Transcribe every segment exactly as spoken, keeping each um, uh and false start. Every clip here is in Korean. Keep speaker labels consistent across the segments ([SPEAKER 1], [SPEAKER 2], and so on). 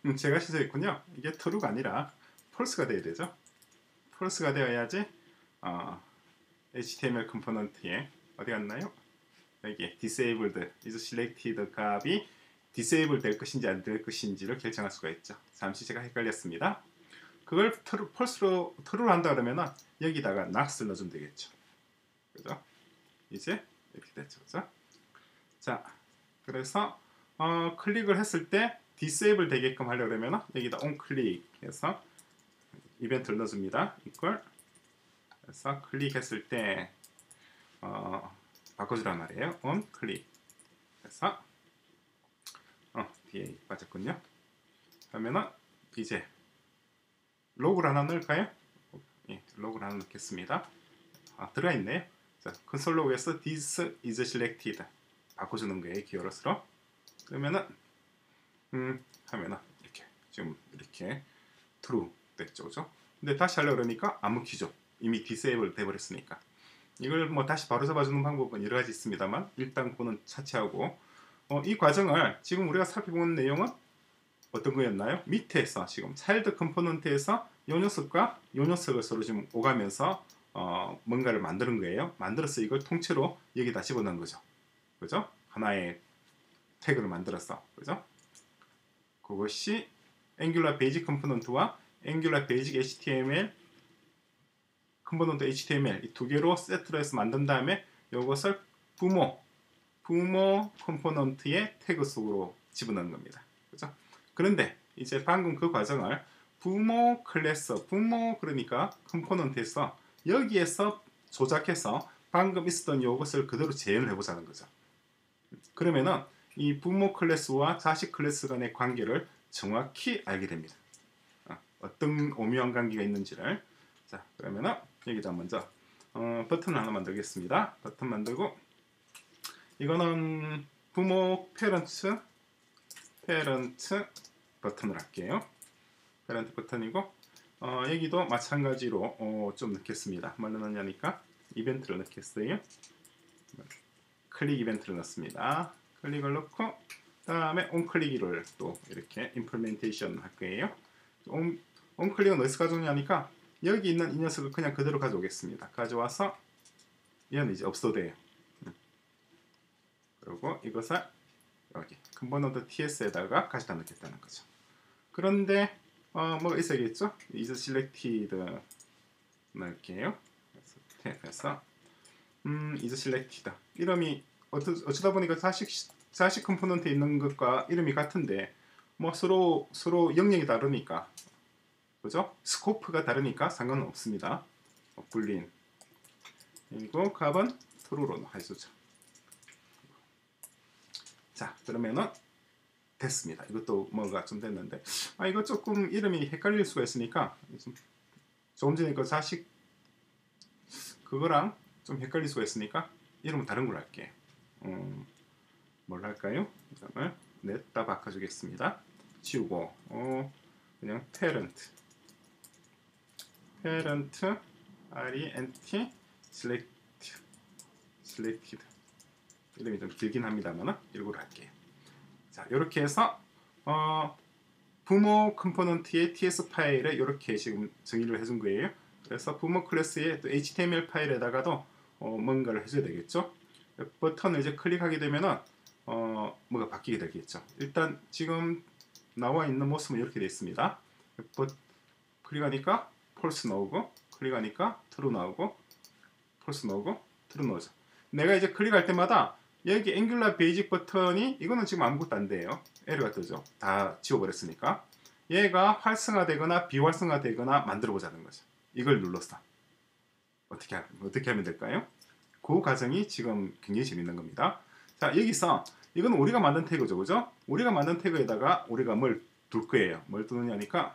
[SPEAKER 1] 음, 제가 실수했군요. 이게 true가 아니라 false가 돼야 되죠. false가 되어야지 어, 에이치티엠엘 컴포넌트에 어디 갔나요? 여기 disabled is selected 값이 disable 될 것인지 안 될 것인지를 결정할 수가 있죠. 잠시 제가 헷갈렸습니다. 그걸 true, false로 true로 한다 그러면은 여기다가 not을 넣어주면 되겠죠. 그죠? 이제 이렇게 됐죠. 그죠? 자, 그래서 어, 클릭을 했을 때 disable 되게끔 하려고 그러면 여기다 on 클릭해서 이벤트를 넣어줍니다. 이걸 그래서 클릭했을 때 어, 바꿔주란 말이에요. on 클릭 그래서 어, 뒤에 빠졌군요. 그러면은 이제 로그를 하나 넣을까요? 예, 로그를 하나 넣겠습니다. 아, 들어가 있네요. 자, 콘솔 로그에서 this is selected 바꿔주는 거예요. 기어로스로. 그러면은 음 하면은 이렇게 지금 이렇게 true 됐죠, 그죠? 근데 다시 하려고 그러니까 안 먹히죠. 이미 disable 돼버렸으니까. 이걸 뭐 다시 바로 잡아주는 방법은 여러 가지 있습니다만 일단 그거는 차치하고 어, 이 과정을 지금 우리가 살펴본 내용은 어떤 거였나요? 밑에서 지금 차일드 컴포넌트에서 요 녀석과 요 녀석을 서로 지금 오가면서 어, 뭔가를 만드는 거예요. 만들어서 이걸 통째로 여기다 집어넣은 거죠. 그죠? 하나의 태그를 만들어서 그죠? 그것이 Angular Basic 컴포넌트와 Angular Basic 에이치티엠엘 컴포넌트 에이치티엠엘 이 두 개로 세트로 해서 만든 다음에 이것을 부모 부모 컴포넌트의 태그 속으로 집어넣는 겁니다. 그죠? 그런데 이제 방금 그 과정을 부모 클래스, 부모 그러니까 컴포넌트에서 여기에서 조작해서 방금 있었던 이것을 그대로 재현을 해보자는 거죠. 그러면은 이 부모 클래스와 자식 클래스 간의 관계를 정확히 알게 됩니다. 어떤 오묘한 관계가 있는지를. 자, 그러면은 여기다 먼저 어, 버튼을 하나 만들겠습니다. 버튼 만들고 이거는 부모 페런트 페런트 버튼을 할게요. 페런트 버튼이고 어, 여기도 마찬가지로 어, 좀 넣겠습니다. 뭘 넣느냐니까 이벤트를 넣겠어요. 클릭 이벤트를 넣습니다. 클릭을 넣고 다음에 온클릭을 또 이렇게 임플멘테이션 할 거예요. 온, 온클릭은 어디서 가져오냐니까 여기 있는 이 녀석을 그냥 그대로 가져오겠습니다. 가져와서 얘는 이제 없어져요. 그리고 이것을 여기 컴포넌트 티에스에다가 가져다 넣겠다는 거죠. 그런데 어, 뭐가 있어야겠죠? is selected 넣을게요. 그래서 탭에서 음, is selected 이름이 어쩌, 어쩌다 보니까 자식 자식 컴포넌트에 있는 것과 이름이 같은데 뭐 서로 서로 영역이 다르니까 그죠? 스코프가 다르니까 상관은 없습니다. 어, 불린 그리고 값은 true로 해주죠. 자, 그러면은 됐습니다. 이것도 뭐가 좀 됐는데 아 이거 조금 이름이 헷갈릴 수가 있으니까 좀, 조금 전에 그 자식 그거랑 좀 헷갈릴 수가 있으니까 이름은 다른 걸로 할게요. 음, 뭘 할까요? 이름을 냈다 바꿔주겠습니다. 지우고 어, 그냥 parent parent rent select selected 이름이 좀 길긴 합니다만 이걸로 할게요. 자, 이렇게 해서 어, 부모 컴포넌트의 티에스 파일에 이렇게 지금 정의를 해준 거예요. 그래서 부모 클래스의 또 에이치티엠엘 파일에다가도 어, 뭔가를 해줘야 되겠죠. 버튼을 이제 클릭하게 되면은 어, 뭐가 바뀌게 되겠죠. 일단 지금 나와 있는 모습은 이렇게 되어 있습니다. 버, 클릭하니까 false 나오고 클릭하니까 true 나오고 false 나오고 true 나오죠. 내가 이제 클릭할 때마다 여기 앵귤라 베이직 버튼이 이거는 지금 아무것도 안 돼요. 에러가 뜨죠. 다 지워버렸으니까. 얘가 활성화되거나 비활성화되거나 만들어 보자는 거죠. 이걸 눌렀어. 어떻게, 어떻게 하면 될까요? 그 과정이 지금 굉장히 재밌는 겁니다. 자, 여기서 이건 우리가 만든 태그죠. 그죠? 우리가 만든 태그에다가 우리가 뭘 둘 거예요. 뭘 두느냐니까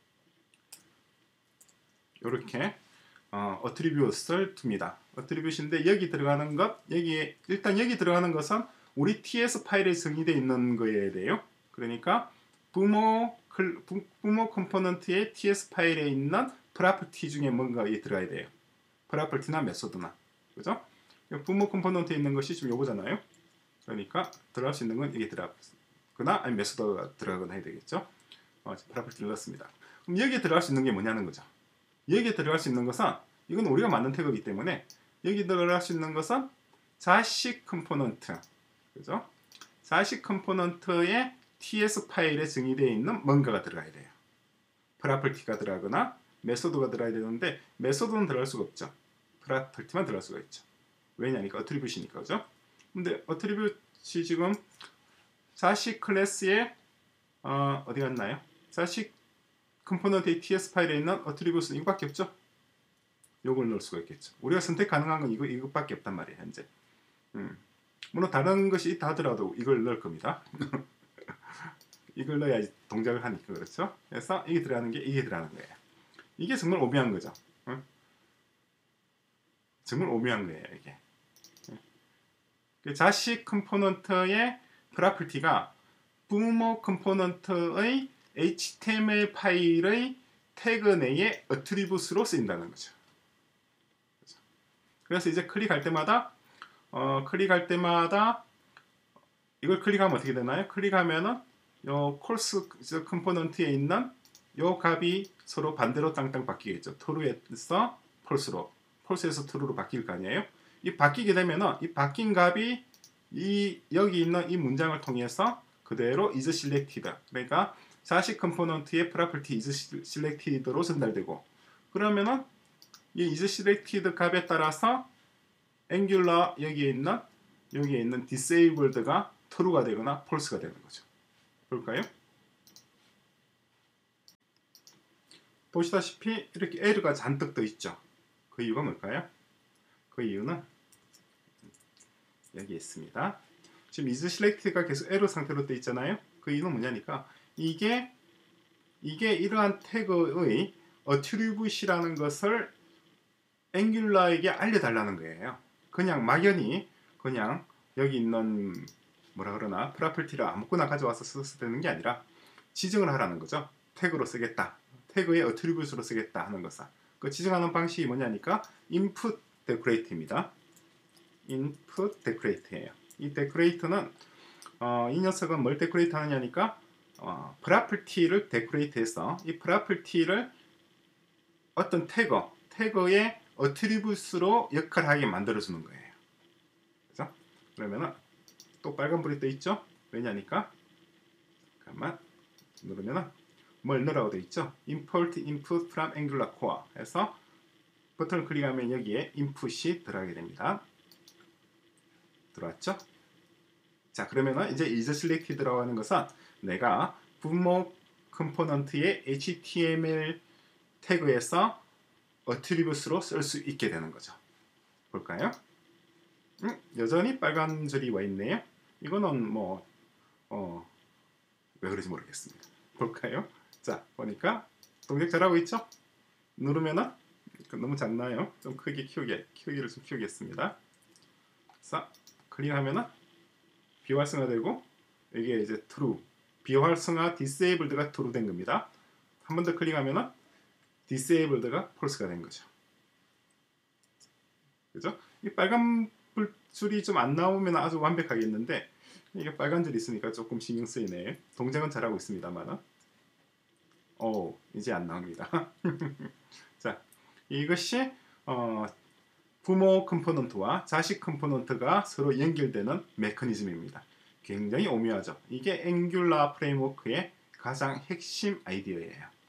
[SPEAKER 1] 이렇게 어, attribute을 둡니다. attribute인데 여기 들어가는 것, 여기 일단 여기 들어가는 것은 우리 티에스 파일에 정의되어 있는 거에 대해요. 그러니까 부모 클, 부, 부모 컴포넌트의 티에스 파일에 있는 프로퍼티 중에 뭔가 에 들어가야 돼요. 프로퍼티나 메소드나 그죠? 부모 컴포넌트에 있는 것이 지금 요거잖아요. 그러니까 들어갈 수 있는 건 여기 들어가거나 아니 메소드가 들어가거나 해야 되겠죠. 어, 프로퍼티를 넣었습니다. 그럼 여기에 들어갈 수 있는 게 뭐냐는 거죠. 여기에 들어갈 수 있는 것은 이건 우리가 만든 태그이기 때문에 여기 들어갈 수 있는 것은 자식 컴포넌트, 그죠? 자식 컴포넌트의 티에스 파일에 정의되어 있는 뭔가가 들어가야 돼요. 프로퍼티가 들어가거나 메소드가 들어가야 되는데 메소드는 들어갈 수가 없죠. 프로퍼티만 들어갈 수가 있죠. 왜냐니까 어트리뷰시니까, 그죠? 근데 어트리뷰시 지금 자식 클래스에 어, 어디 갔나요? 자식 컴포넌트의 티에스 파일에 있는 어트리뷰스는 이거밖에 없죠. 요걸 넣을 수가 있겠죠. 우리가 선택 가능한 건 이거 이것밖에 없단 말이에요, 현재. 음. 물론 다른 것이 있다 하더라도 이걸 넣을 겁니다. 이걸 넣어야지 동작을 하니까, 그렇죠? 그래서 이게 들어가는 게 이게 들어가는 거예요. 이게 정말 오묘한 거죠. 응? 정말 오묘한 거예요, 이게. 응? 자식 컴포넌트의 프로퍼티가 부모 컴포넌트의 에이치티엠엘 파일의 태그 내에 어트리뷰트로 쓰인다는 거죠. 그래서 이제 클릭할 때마다 어, 클릭할 때마다 이걸 클릭하면 어떻게 되나요? 클릭하면은 요 콜스 컴포넌트에 있는 요 값이 서로 반대로 땅땅 바뀌겠죠. true에서 false로, false에서 true로 바뀔 거 아니에요? 이 바뀌게 되면은 이 바뀐 값이 이 여기 있는 이 문장을 통해서 그대로 is selected, 그러니까 자식 컴포넌트의 property is selected로 전달되고, 그러면은 이 is selected 값에 따라서 angular 여기에 있는 여기에 있는 disabled가 true가 되거나 false가 되는 거죠. 볼까요? 보시다시피 이렇게 에러가 잔뜩 떠 있죠. 그 이유가 뭘까요? 그 이유는 여기 있습니다. 지금 is selected가 계속 에러 상태로 떠 있잖아요. 그 이유는 뭐냐니까 이게 이게 이러한 태그의 attribute이라는 것을 앵귤러에게 알려달라는 거예요. 그냥 막연히 그냥 여기 있는 뭐라 그러나 프로퍼티를 아무거나 가져와서 써서 되는 게 아니라 지정을 하라는 거죠. 태그로 쓰겠다. 태그의 attribute로 쓰겠다 하는 것은. 그 지정하는 방식이 뭐냐니까 input decorate입니다. input decorate예요. 이 decorate는 어, 이 녀석은 뭘 decorate 하느냐니까 어, 프로퍼티를 decorate해서 이 프로퍼티를 어떤 태그, 태그의 어트리뷰트로 역할하게 만들어주는 거예요. 그죠? 그러면은 또 빨간불이 떠 있죠? 왜냐니까 잠깐만 누르면은 뭘 넣으라고 돼 있죠? import input from angular core 해서 버튼을 클릭하면 여기에 input이 들어가게 됩니다. 들어왔죠? 자, 그러면은 이제 is selected라고 하는 것은 내가 부모 컴포넌트의 에이치티엠엘 태그에서 어트리뷰트로 쓸 수 있게 되는 거죠. 볼까요? 음, 여전히 빨간 줄이 와 있네요. 이거는 뭐 어, 왜 그런지 모르겠습니다. 볼까요? 자, 보니까 동작 잘하고 있죠? 누르면은 너무 작나요? 좀 크게 키우게, 키우기를 좀 키우겠습니다. 자, 클릭하면은 비활성화되고 이게 이제 true, 비활성화 disabled가 true 된 겁니다. 한 번 더 클릭하면은 disabled가 false가 된 거죠. 그죠? 이 빨간 줄이 좀 안 나오면 아주 완벽하겠는데 이게 빨간 줄이 있으니까 조금 신경 쓰이네. 동작은 잘하고 있습니다만은 오, 이제 안 나옵니다. 자, 이것이 어, 부모 컴포넌트와 자식 컴포넌트가 서로 연결되는 메커니즘입니다. 굉장히 오묘하죠. 이게 앵귤러 프레임워크의 가장 핵심 아이디어예요.